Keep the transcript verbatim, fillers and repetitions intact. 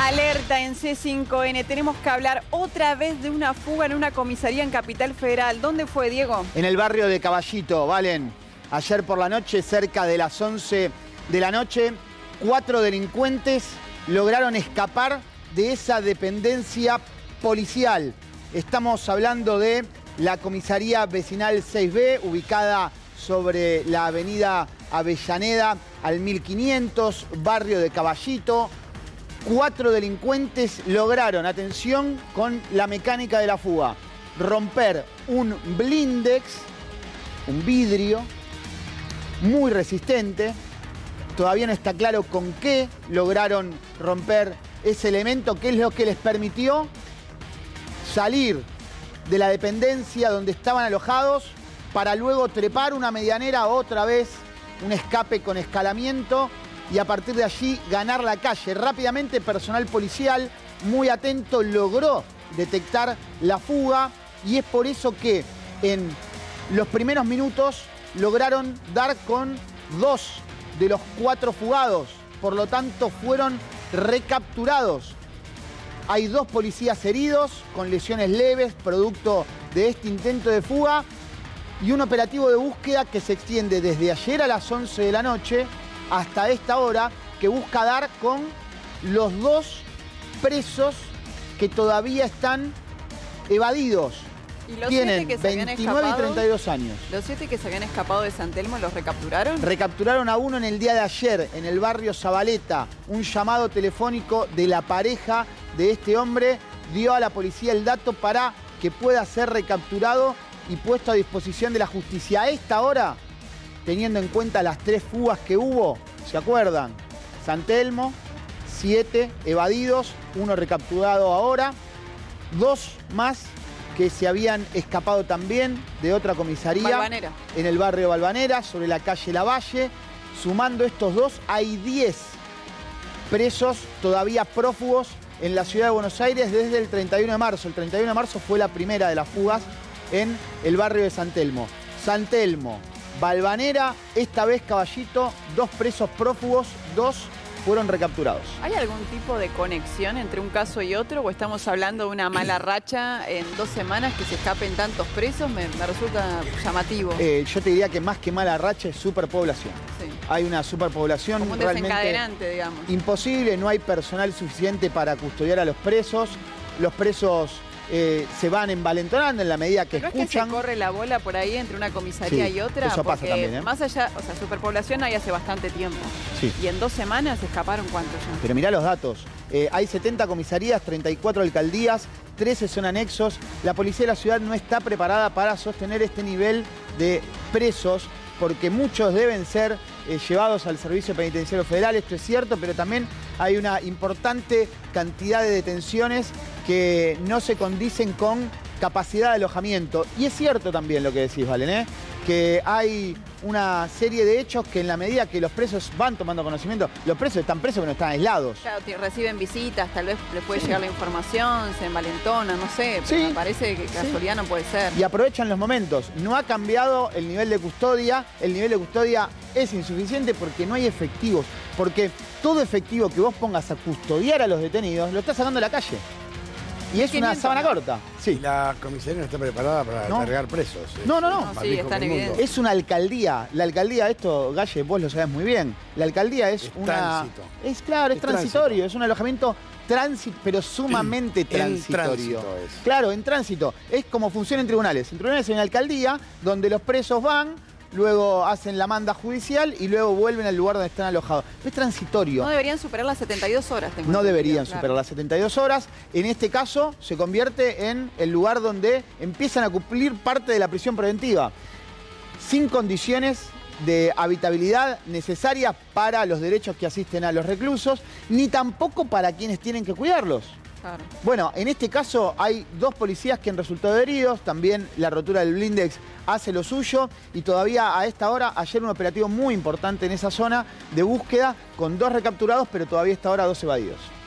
Alerta en C cinco N. Tenemos que hablar otra vez de una fuga en una comisaría en Capital Federal. ¿Dónde fue, Diego? En el barrio de Caballito, Valen. Ayer por la noche, cerca de las once de la noche, cuatro delincuentes lograron escapar de esa dependencia policial. Estamos hablando de la comisaría vecinal seis B, ubicada sobre la avenida Avellaneda al mil quinientos, barrio de Caballito. Cuatro delincuentes lograron, atención con la mecánica de la fuga, romper un blindex, un vidrio muy resistente. Todavía no está claro con qué lograron romper ese elemento, qué es lo que les permitió salir de la dependencia donde estaban alojados para luego trepar una medianera otra vez, un escape con escalamiento, y a partir de allí ganar la calle. Rápidamente personal policial muy atento logró detectar la fuga y es por eso que en los primeros minutos lograron dar con dos de los cuatro fugados. Por lo tanto fueron recapturados. Hay dos policías heridos con lesiones leves producto de este intento de fuga y un operativo de búsqueda que se extiende desde ayer a las once de la noche hasta esta hora, que busca dar con los dos presos que todavía están evadidos. ¿Y los Tienen siete que se veintinueve y treinta y dos años. ¿Los siete que se habían escapado de San Telmo los recapturaron? Recapturaron a uno en el día de ayer, en el barrio Zabaleta. Un llamado telefónico de la pareja de este hombre dio a la policía el dato para que pueda ser recapturado y puesto a disposición de la justicia. A esta hora, teniendo en cuenta las tres fugas que hubo, ¿se acuerdan? San Telmo, siete evadidos, uno recapturado ahora, dos más que se habían escapado también de otra comisaría. Valvanera. En el barrio Valvanera, sobre la calle Lavalle. Sumando estos dos, hay diez presos todavía prófugos en la ciudad de Buenos Aires desde el treinta y uno de marzo. El treinta y uno de marzo fue la primera de las fugas en el barrio de San Telmo. San Telmo, Valvanera, esta vez Caballito, dos presos prófugos, dos fueron recapturados. ¿Hay algún tipo de conexión entre un caso y otro o estamos hablando de una mala racha en dos semanas que se escapen tantos presos? Me, me resulta llamativo. Eh, yo te diría que más que mala racha es superpoblación. Sí. Hay una superpoblación como un realmente desencadenante, digamos. Imposible, no hay personal suficiente para custodiar a los presos. Los presos Eh, se van envalentonando en la medida que Pero escuchan. Es que se corre la bola por ahí entre una comisaría sí, y otra. Eso pasa porque también, ¿eh? Más allá, o sea, superpoblación hay hace bastante tiempo. Sí. Y en dos semanas escaparon ¿cuántos ya? Pero mirá los datos. Eh, hay setenta comisarías, treinta y cuatro alcaldías, trece son anexos. La policía de la ciudad no está preparada para sostener este nivel de presos, porque muchos deben ser eh, llevados al Servicio Penitenciario Federal, esto es cierto, pero también hay una importante cantidad de detenciones que no se condicen con capacidad de alojamiento. Y es cierto también lo que decís, Valen, ¿eh? que hay una serie de hechos que en la medida que los presos van tomando conocimiento, los presos están presos pero no están aislados. Claro, reciben visitas, tal vez les puede sí. llegar la información, se envalentonan, no sé, pero sí. me parece que casualidad sí. no puede ser. Y aprovechan los momentos. No ha cambiado el nivel de custodia, el nivel de custodia es insuficiente porque no hay efectivos, porque todo efectivo que vos pongas a custodiar a los detenidos lo estás sacando a la calle. Y es una sábana corta. Sí. Y la comisaría no está preparada para ¿No? cargar presos. No, no, no. no sí, está en evidencia. Es una alcaldía. La alcaldía, esto, Galle, vos lo sabés muy bien. La alcaldía es, es una... Tránsito. Es claro, es, es transitorio. Tránsito. Es un alojamiento tránsito, pero sumamente en transitorio. Tránsito es. Claro, en tránsito. Es como funciona en tribunales. En tribunales hay una alcaldía donde los presos van, luego hacen la manda judicial y luego vuelven al lugar donde están alojados. Es transitorio. No deberían superar las setenta y dos horas. Tengo no deberían claro. superar las setenta y dos horas. En este caso se convierte en el lugar donde empiezan a cumplir parte de la prisión preventiva, sin condiciones de habitabilidad necesarias para los derechos que asisten a los reclusos, ni tampoco para quienes tienen que cuidarlos. Claro. Bueno, en este caso hay dos policías que han resultado heridos, también la rotura del blindex hace lo suyo y todavía a esta hora, ayer un operativo muy importante en esa zona de búsqueda con dos recapturados, pero todavía a esta hora dos evadidos.